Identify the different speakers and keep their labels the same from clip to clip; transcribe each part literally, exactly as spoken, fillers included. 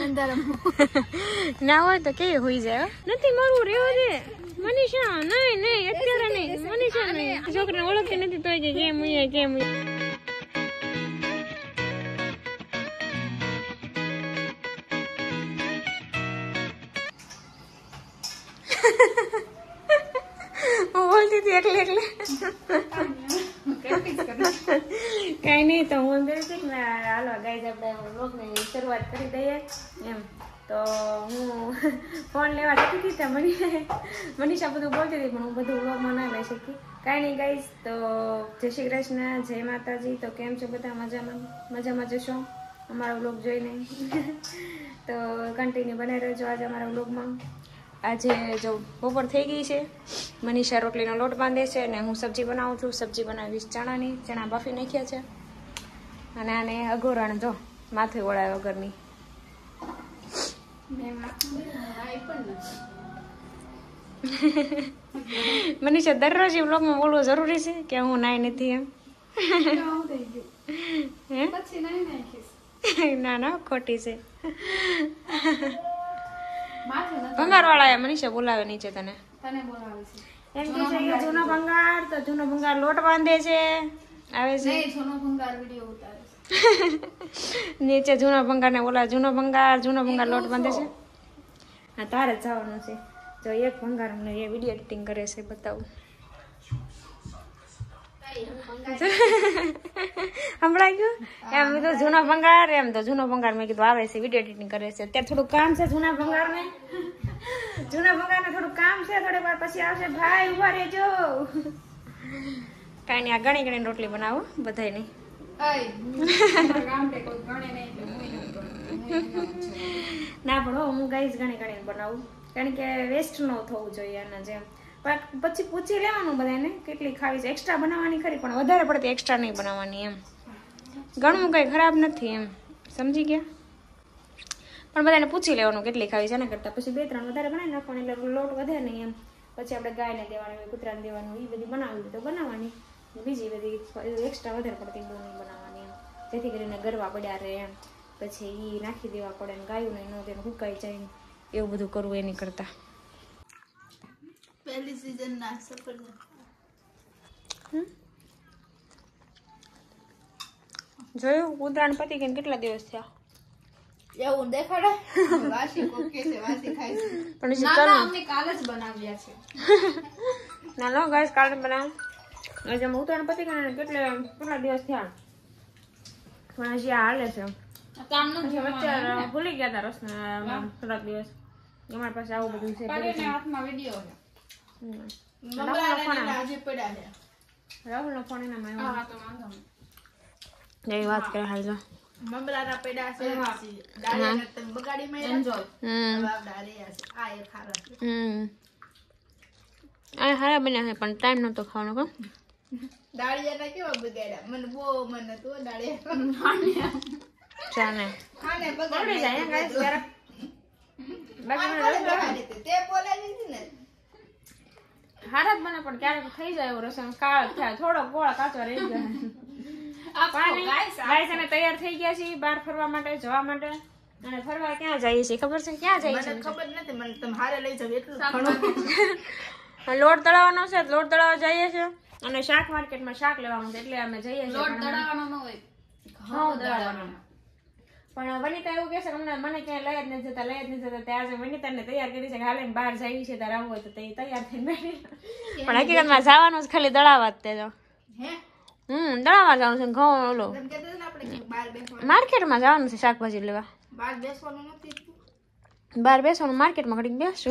Speaker 1: ના હોય તો કેવી હોઈ જાય નથી મારું રેવા દે મનીષા નહીં નહીં અત્યારે નહીં મનીષા નહીં છોકરીને ઓળખતી નથી તોય કે કેમ હોય કેમ હું બોલતી હતી એકલે એકલે કઈ નહીં તો હું અંદર હતી ને હાલો ગાઈઝ આપણે વ્લોગની શરૂઆત કરી દઈએ એમ તો હું ફોન લેવા જતી હતી ત્યાં મની મનીષા બધું બોલતી હતી પણ હું બધું વ્લોગમાં ના લઈ શકી કાંઈ નહીં ગાઈઝ તો જય શ્રી કૃષ્ણ જય માતાજી તો કેમ છો બધા મજામાં મજામાં જશો અમારો વ્લોગ જોઈને તો કન્ટિન્યુ બનાવી રહેજો આજે અમારા વ્લોગમાં આજે જો બપોર થઈ ગઈ છે મનીષા રોટલીનો લોટ બાંધે છે અને હું સબ્જી બનાવું છું સબ્જી બનાવીશ ચણાની ચણા બાફી નાખ્યા છે અને આને અઘોરણ જો માથે ઓળાય વગરની મનીષા દરરોજ વ્લોગમાં બોલવું જરૂરી છે કે હું નાઈ નથી એમ ના ના ખોટી છે ભંગાર વાળા મનીષા બોલાવે નીચે તને તને બોલાવે છે એમ કે છે જૂનો ભંગાર તો જૂનો ભંગાર લોટ બાંધે છે આવે છે નહીં જૂનો ભંગાર વિડિયો ઉતારે છે નીચે જૂનો ભંગાર ને બોલા જૂનો ભંગાર જૂનો ભંગાર લોટ બાંધે છે હા તારે જવાનું છે જો એક ભંગાર ને એ વિડિયો એડિટિંગ કરે છે બતાવું હમણાં ગયું એમ તો જૂનો ભંગાર એમ તો જૂનો ભંગાર મેં કીધું આવે છે વિડીયો એડિટિંગ કરે છે અત્યારે થોડું કામ છે જૂના ભંગાર ને જૂના ભંગાર ને થોડું કામ છે થોડી વાર પછી આવશે ભાઈ ઉભા રહેજો કઈ નઈ આ ગણી ગણી રોટલી બનાવો બધાય નહીં ના પણ હું ગાઈસ ગણી ગણી બનાવું કારણ કે વેસ્ટ ન થવું જોઈએ એના જેમ પછી પૂછી લેવાનું બધાને કેટલી ખાવી છે એક્સ્ટ્રા બનાવવાની ખરી પણ વધારે પડતી એક્સ્ટ્રા નહીં બનાવવાની એમ ઘણું કંઈ ખરાબ નથી એમ સમજી ગયા પણ બધાને પૂછી લેવાનું કેટલી ખાવી છે એના કરતાં પછી બે ત્રણ વધારે બનાવી નાખવાની એટલે લોટ વધે નહીં એમ પછી આપણે ગાયને દેવાની હોય કૂતરાને દેવાનું એ બધી બનાવવી તો બનાવવાની બીજી બધી એક્સ્ટ્રા વધારે પડતી બહુ નહીં બનાવવાની એમ જેથી કરીને ગરવા પડ્યા રહે એમ પછી એ નાખી દેવા પડે ને ગાયું નહીં ન તેને હુકાઈ જાય એવું બધું કરવું એની કરતાં
Speaker 2: પહેલી સીઝન ના સફર
Speaker 1: જોયું ઉતરાણ પતી ગઈ કેટલા દિવસ થયા
Speaker 2: એવું દેખાડે વાસી કોકે છે વાસી ખાય છે પણ ના ના અમે કાલ જ બનાવ્યા છે
Speaker 1: ના નો ગાઈસ કાલ બનાવ આજે ઉતરાણ પતી ગઈ કેટલા કેટલા દિવસ થયા પણ હજી હાલે છે
Speaker 2: કામ નો
Speaker 1: વચ્ચે ભૂલી ગયા હતા રસના થોડાક દિવસ અમારી પાસે આવું બધું છે
Speaker 2: હાથમાં વિડિયો છે
Speaker 1: રાહુલ નો ફોન એના માં જઈ વાત કરે હાલ જો
Speaker 2: મમરાના પેડા છે દાળિયા ને બગાડી માં એન્જોય હમ દાળિયા છે આ એ ખારા
Speaker 1: હમ આ હારા બન્યા છે પણ ટાઈમ નતો ખાવાનો કો
Speaker 2: દાળિયા ના કેવા બગાડ્યા મને બહુ મને તો દાળિયા
Speaker 1: ચાને
Speaker 2: ખાને બગાડી
Speaker 1: જાય ગાઈસ જરા
Speaker 2: બાકી તે બોલે નથી ને
Speaker 1: હારા જ બને પણ ક્યારેક થઈ જાય એવો રસમ કાળ થાય થોડો ગોળ કાચો રહી જાય ગાઈસ અમે તૈયાર થઈ ગયા છીએ બહાર ફરવા માટે જવા માટે અને ફરવા ક્યાં જઈએ છીએ ખબર છે ક્યાં જઈએ છીએ
Speaker 2: ખબર નથી મને તમે હારે લઈ જાવ એટલું
Speaker 1: લોટ દળાવવાનો છે લોટ દળાવવા જઈએ છીએ અને શાક માર્કેટમાં શાક લેવાનું છે એટલે અમે જઈએ છીએ
Speaker 2: લોટ દળાવવાનો ન હોય
Speaker 1: ઘઉં દળાવવાનો પણ વનિતા એવું કહે છે કે મને ક્યાંય લઈ જ નથી જતા લઈ જ નથી જતા ત્યાં વનિતાને તૈયાર કરી છે કે હાલે બહાર જઈએ છે તારે આવવું હોય તો તે તૈયાર થઈને બેઠી પણ હકીકતમાં જવાનું જ ખાલી દળાવવા જ તે જો હમ દળાવવા જવાનું છે ઘઉં ઓલો માર્કેટમાં જવાનું છે શાકભાજી લેવા
Speaker 2: બહાર બેસવાનું નથી
Speaker 1: બહાર બેસવાનું માર્કેટમાં ઘડીક બેસશું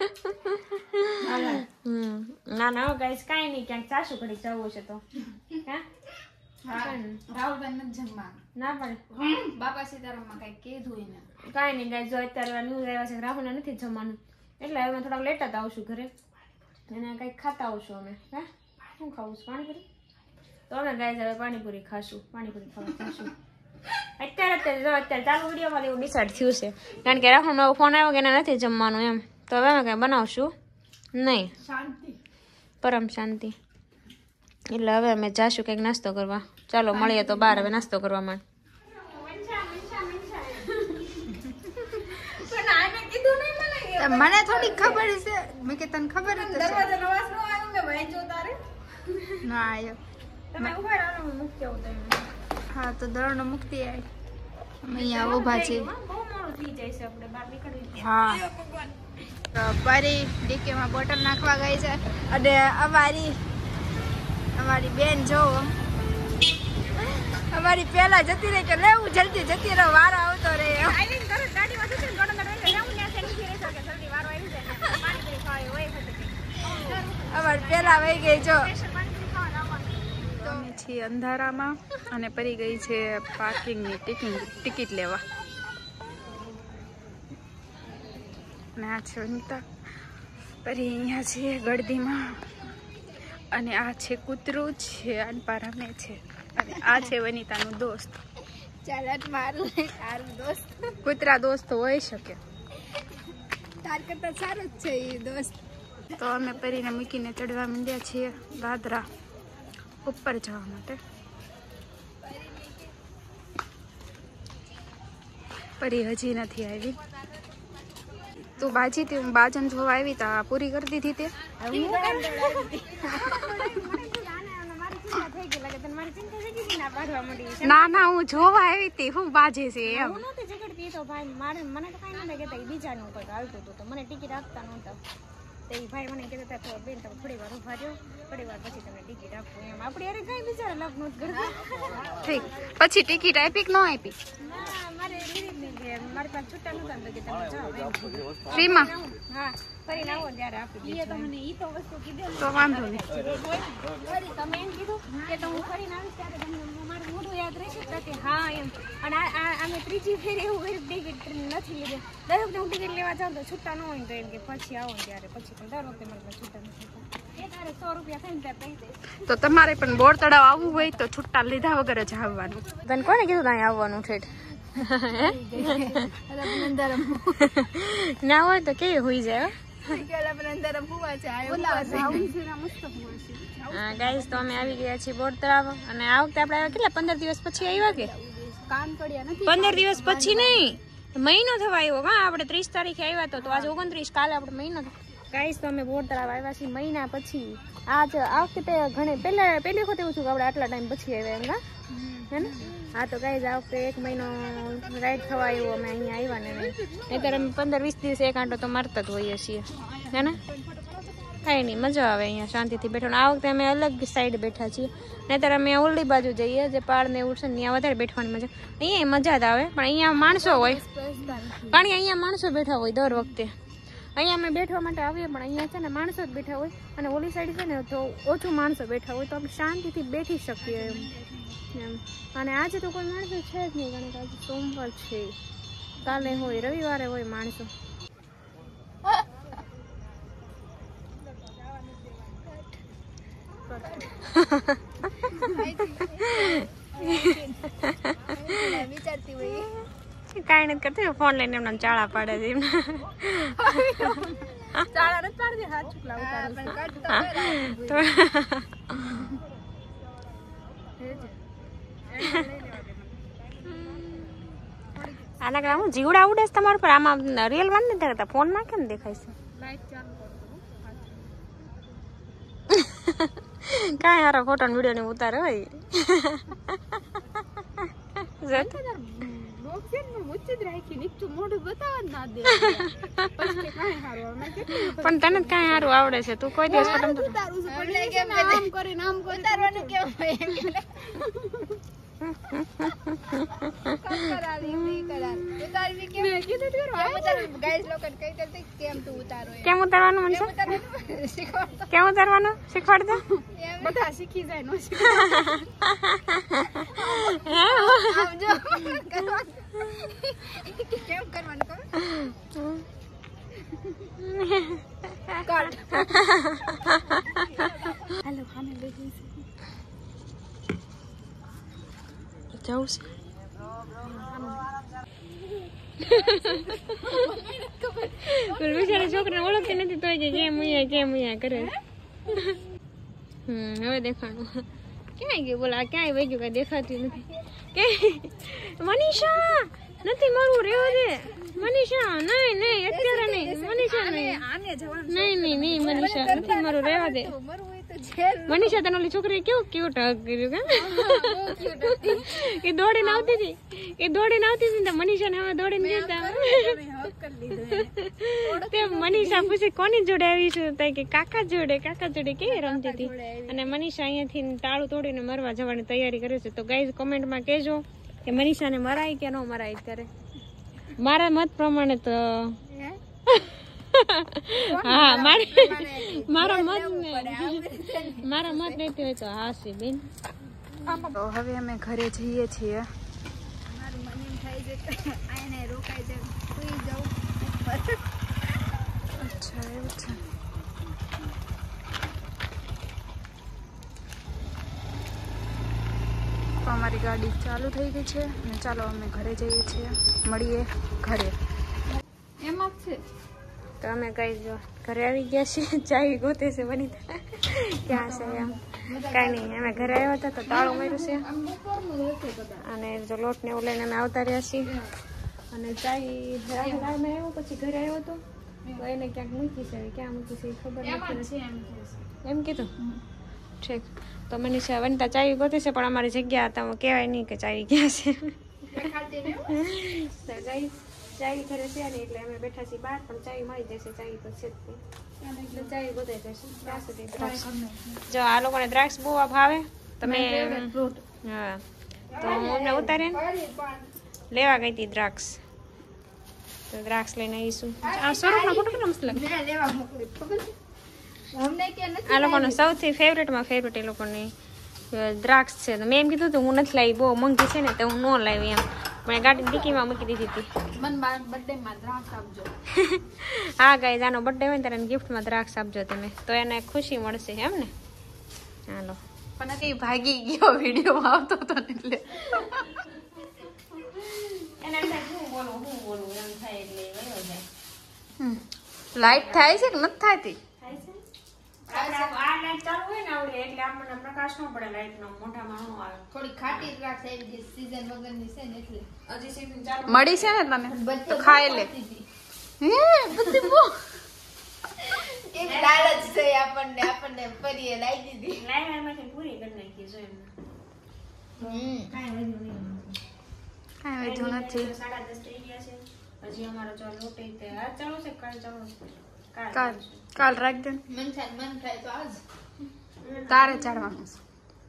Speaker 1: હમ ના ના ગાઈસ કાંઈ નહીં ક્યાંક ચાશું ઘડીક જવું છે તો હા
Speaker 2: રાહુલભાઈ નથી જમવાનું
Speaker 1: ના પડે
Speaker 2: બાપા સીતારામમાં કઈ કીધું ને
Speaker 1: કાંઈ નહીં ગાઈસ જો અત્યારે ન્યૂઝ આવ્યા છે રાહુલને નથી જમવાનું એટલે હવે થોડાક લેટ જ આવશું ઘરે અને કંઈક ખાતા આવશું અમે હા શું ખાવું છે પાણીપુરી તો અમે ગાઈસ હવે પાણીપુરી ખાશું પાણીપુરી ખાવા ખાશું અત્યારે અત્યારે જો અત્યારે ચાલુ વિડીયોમાં એવું ડિસાઇડ થયું છે કારણ કે રાહુલનો ફોન આવ્યો કે એને નથી જમવાનું એમ તો હવે અમે કંઈ બનાવશું નહીં
Speaker 2: શાંતિ
Speaker 1: પરમ શાંતિ એટલે હવે અમે જાશું કંઈક નાસ્તો કરવા ચાલો મળીએ તો બહાર હવે નાસ્તો કરવા માટે
Speaker 2: મને થોડી ખબર છે મેં કે તને ખબર હતી
Speaker 1: દરવાજા નો વાસ નો આવ્યો મે ભાઈ જો તારે
Speaker 2: ના આવ્યો
Speaker 1: તમે ઉભા રહો હું મૂકી આવું તમે
Speaker 2: હા તો દરનો મુક્તિ આવી અમે અહીંયા ઊભા છે
Speaker 1: બહુ મોડું થઈ જાય છે આપણે બહાર નીકળવી
Speaker 2: હા તો પરી ડીકેમાં બોટલ નાખવા ગઈ છે અને અમારી અમારી બેન જો અમારી પેલા જતી રહી કે લેવું જલ્દી જતી રહો વારો આવતો રહે
Speaker 1: આઈલિન કરો ગાડીમાં જશે ને ગોડો ગોડો જાવું ને છે નથી રહી શકે જલ્દી વારો આવી જાય પાણી પી ખાય હોય ફટકે
Speaker 2: અમારી પેલા વહી ગઈ જો
Speaker 1: પાણી ખાવા આવવાનું
Speaker 2: અમે છીએ અંધારામાં અને પરી ગઈ છે પાર્કિંગની ટિકિટ ટિકિટ લેવા અને આ છે વનિતા પરી અહીંયા છે ગળદીમાં અને આ છે કૂતરું છે અનપા રમે છે અને આ છે વનિતાનું દોસ્ત ચાલત મારું તારું દોસ્ત કૂતરા દોસ્ત હોઈ શકે તાર કરતા સારું જ છે એ દોસ્ત તો અમે પરીને મૂકીને ચડવા માંડ્યા છીએ દાદરા ઉપર જવા માટે પરી હજી નથી આવી તું બાજી તી બાજન જોવા આવી તા પૂરી કરી દીધી તે ના ના હું જોવા આવી તી હું બાજે છે એમ
Speaker 1: તો ભાઈ મારે મને તો કઈ નતા કેતા બીજાનું કોઈ હાલતું હતું તો મને ટિકિટ આપતા નહોતા તો એ ભાઈ મને કહેતા હતા બેન તમે થોડી વાર ઉભા રહ્યો થોડી વાર પછી તમને ટિકિટ આપું એમ આપણે અરે કઈ બિચારા લગ્ન જ કરતા
Speaker 2: ઠીક પછી ટિકિટ આપી કે ન આપી
Speaker 1: ના મારે લીધી મારી પાસે છૂટા નતા તો કે તમે જાઓ
Speaker 2: ફ્રીમાં
Speaker 1: હા ફરી આવો ત્યારે આપી દઈએ તમને ઈ તો વસ્તુ કીધેલી
Speaker 2: તો વાંધો નહીં
Speaker 1: તમે એમ કીધું કે તો હું ફરીને આવીશ ત્યારે તમને મારું મોઢું યાદ રહેશે તો કે હા એમ અને આ અમે ત્રીજી ફેર એવું ટિકિટ નથી લીધી દર વખતે હું ટિકિટ લેવા જાઉં તો છૂટા ન હોય તો એમ કે પછી આવો ત્યારે પછી પણ દર વખતે મને છૂટા નથી એ તારે સો રૂપિયા થઈને ત્યાં પૈસે
Speaker 2: તો તમારે પણ બોર તળાવ આવવું હોય તો છૂટા લીધા વગર જ આવવાનું તને કોને કીધું ત્યાં આવવાનું ઠેઠ ના હોય તો કેવી હોઈ જાય ગાઈસ તો અમે આવી ગયા છીએ બોર તળાવ અને આ વખતે આપણે આવ્યા કેટલા પંદર દિવસ પછી આવ્યા કે પંદર દિવસ પછી નહીં મહિનો થવા આવ્યો હા આપણે ત્રીસ તારીખે આવ્યા તો આજે ઓગણત્રીસ કાલે આપણે મહિનો ગાઈસ તો અમે બોર તળાવ આવ્યા છીએ મહિના પછી આજ આ વખતે ઘણે પહેલા પહેલી વખત એવું થયું કે આપણે આટલા ટાઈમ પછી આવ્યા એમ હે ને હા તો ગાઈસ આ વખતે એક મહિનો રાઈડ થવા આવ્યો અમે અહીંયા આવ્યા ને નહીંતર અમે પંદર વીસ દિવસ એક આંટો તો મારતા જ હોઈએ છીએ હે ને કાંઈ નહીં મજા આવે અહીંયા શાંતિથી બેઠો આ વખતે અમે અલગ સાઈડ બેઠા છીએ નહીંતર અમે ઓલ્ડી બાજુ જઈએ જે પાડ ને એવું છે ને ત્યાં વધારે બેઠવાની મજા અહીંયા મજા જ આવે પણ અહીંયા માણસો હોય કારણ કે અહીંયા માણસો બેઠા હોય દર વખતે અહીંયા અમે બેઠવા માટે આવીએ પણ અહીંયા છે ને માણસો જ બેઠા હોય અને ઓલી સાઈડ છે ને તો ઓછું માણસો બેઠા હોય તો આપણે શાંતિથી બેઠી શકીએ એમ એમ અને આજે તો કોઈ માણસો છે જ નહીં કારણ કે આજે સોમવાર છે કાલે હોય રવિવારે હોય માણસો કાંઈ નથી કરતી ફોન લઈને એમને ચાળા પાડે છે એમને ચાળા નથી પાડતી હાથ ચૂકલા આના કરા હું જીવડા ઉડે છે તમારા પર આમાં રિયલ માં નથી દેખાતા ફોન માં કેમ દેખાય છે કાંઈ હારો ફોટો વિડીયો ને ઉતારે હોય પણ તને કાંઈ સારું આવડે છે તું કોઈ દિવસ કેમ ઉતારવાનું મને કેમ ઉતારવાનું શીખવાડ દો બધા શીખી જાય કેમ કરવાનું હેલો ખાને લઈ જવું છે બિચારા છોકરા ઓળખતી નથી તો કેમ અહીંયા કેમ અહીંયા કરે હમ હવે દેખાણું ક્યાંય ગયું બોલા ક્યાંય વહી ગયું કઈ દેખાતું નથી કે મનીષા નથી મારું રેવા દે મનીષા નહીં નહીં અત્યારે નહીં મનીષા નહીં નહીં નહીં મનીષા નથી મારું રહેવા દે મનીષા તને ઓલી છોકરી કેવું ક્યુટ હગ કર્યું કે એ દોડીને આવતી હતી એ દોડીને આવતી હતી ને મનીષા ને હવે દોડીને જતા તે મનીષા પૂછી કોની જોડે આવી છું તો કે કાકા જોડે કાકા જોડે કેવી રમતી હતી અને મનીષા અહીંયાથી તાળું તોડીને મરવા જવાની તૈયારી કરે છે તો ગાઈઝ કોમેન્ટમાં કહેજો કે મનીષાને મરાય કે ન મરાય અત્યારે મારા મત પ્રમાણે તો હા મારે મારા મત મારા મત નથી હોય તો હા છે બેન
Speaker 3: તો હવે અમે ઘરે જઈએ છીએ અચ્છા એવું છે તો અમારી ગાડી ચાલુ થઈ ગઈ છે અને ચાલો અમે ઘરે જઈએ છીએ મળીએ ઘરે એમાં જ છે
Speaker 2: તો અમે કઈ જો ઘરે આવી ગયા છીએ ચાવી ગોતે છે બની ક્યાં છે એમ કાંઈ નહીં અમે ઘરે આવ્યા હતા તો તાળું માર્યું છે અને જો લોટ ને એવું લઈને અમે આવતા રહ્યા છીએ અને ચાઈ રાહુલ આવ્યો પછી ઘરે આવ્યો હતો તો એને ક્યાંક મૂકી છે ક્યાં મૂકી છે એ ખબર નથી એમ કીધું ઠીક તો મનીષા વનિતા ચાવી ગોતે છે પણ અમારી જગ્યા હતા કહેવાય નહીં કે ચાવી ગયા છે તો ગઈ ચાવી ઘરે છે ને એટલે અમે બેઠા છીએ બહાર પણ ચાવી મળી જશે ચાવી તો છે જ એટલે ચાવી ગોતાઈ જશે ત્યાં સુધી દ્રાક્ષ જો આ લોકોને દ્રાક્ષ બહુ ભાવે તમે હા તો હું અમને ઉતારે લેવા ગઈ હતી દ્રાક્ષ તો દ્રાક્ષ લઈને આવીશું આ સ્વરૂપમાં ફોટો કેટલો મસ્ત લાગે આ લોકોનો સૌથી ફેવરેટમાં ફેવરેટ એ લોકોની દ્રાક્ષ છે તો મેં એમ કીધું હતું હું નથી લાવી બહુ મોંઘી છે ને તો હું ન લાવી એમ મેં ગાડી ડીકીમાં મૂકી દીધી હતી હા ગાઈઝ આનો બર્થડે હોય ને ત્યારે ગિફ્ટમાં દ્રાક્ષ આપજો તમે તો એને ખુશી મળશે એમ ને હાલો
Speaker 3: પણ કઈ ભાગી ગયો વિડીયો આવતો હતો એટલે લાઈટ થાય છે કે નથી થતી
Speaker 2: પ્રકાશ નો પડે લાઈટ નો મોઢામાં ન આવે
Speaker 4: થોડી ખાટી દ્રાક્ષ આવી જે સીઝન વગરની છે ને એટલે
Speaker 2: હજી સીઝન ચાલુ
Speaker 3: મળી છે ને તને તો ખાઈ લે હે બધી બો
Speaker 4: એક લાલચ છે આપણને આપણને ફરીએ લાઈ દીધી
Speaker 2: લાઈન માંથી પૂરી કરી નાખી જો એમ
Speaker 4: હમ
Speaker 2: કાઈ વધ્યું નહીં
Speaker 3: કાઈ વધ્યું નથી
Speaker 2: સાડા દસ થઈ ગયા છે હજી અમારો જો લોટ તે આ ચાલુ છે કાલ ચાલુ છે
Speaker 3: કાલ કાલ રાખ દે
Speaker 4: મન થાય મન થાય તો આજ
Speaker 3: તારે ચડવાનું છે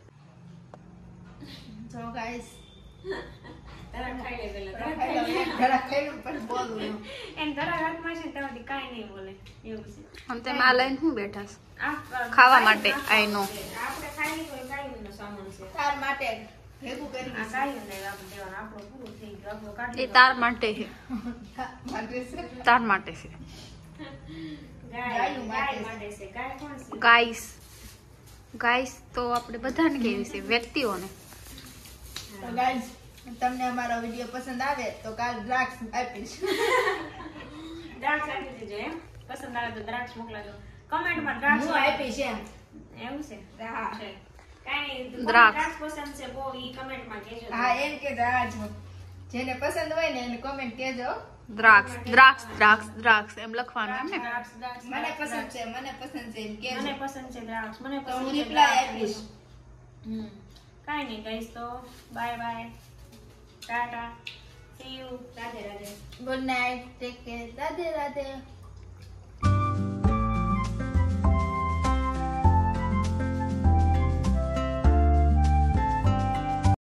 Speaker 4: તો ગાઈસ
Speaker 2: તારા ખાઈ લે પેલા
Speaker 4: ઘરા ખાઈલું પણ બોલું
Speaker 2: એમ તારા હાથમાં છે ત્યાંથી કાઈ નહીં બોલે એવું છે
Speaker 3: હમ તે માં લઈને હું બેઠા છે
Speaker 2: આ
Speaker 3: ખાવા માટે આઈ નો
Speaker 2: આપણે ખાઈ નહીં કોઈ કાઈ નો સામાન છે
Speaker 4: તાર માટે ભેગું કરી
Speaker 2: આ કાઈ નહીં આપણે દેવાનું આપણું પૂરું થઈ ગયું આપણું કાઢી
Speaker 3: એ તાર માટે છે
Speaker 4: માટે છે
Speaker 3: તાર માટે છે
Speaker 2: ગાય ગાય માટે છે ગાય કોણ છે
Speaker 3: ગાઈસ ગાઈસ તો આપણે બધાને કેવી છે વ્યક્તિઓને
Speaker 4: તો ગાઈસ તમને અમારો વિડિયો પસંદ આવે તો કાલ દ્રાક્ષ આપીશ
Speaker 2: દ્રાક્ષ આપી દેજો એમ પસંદ આવે તો દ્રાક્ષ મોકલાજો કમેન્ટમાં દ્રાક્ષ
Speaker 4: હું આપીશ એમ
Speaker 2: એવું છે
Speaker 4: હા
Speaker 2: છે કાઈ નહીં
Speaker 3: દ્રાક્ષ.
Speaker 2: દ્રાક્ષ પસંદ છે બહુ ઈ કમેન્ટમાં કહેજો
Speaker 4: હા એમ કે આજ જેને પસંદ હોય ને એને કમેન્ટ કહેજો
Speaker 3: દ્રાક્ષ દ્રાક્ષ દ્રાક્ષ દ્રાક્ષ એમ લખવાનું એમ ને
Speaker 2: દ્રાક્ષ દ્રાક્ષ
Speaker 4: મને પસંદ છે મને પસંદ છે એમ કહેજો
Speaker 2: મને પસંદ છે દ્રાક્ષ મને
Speaker 4: તો હું
Speaker 2: પસંદ છે
Speaker 4: રિપ્લાય
Speaker 2: દ્રાક્ષ.
Speaker 4: આપીશ
Speaker 2: હમ કાઈ નહીં ગાઈસ તો bye bye tata see you Radhe Radhe
Speaker 4: good night take care Radhe Radhe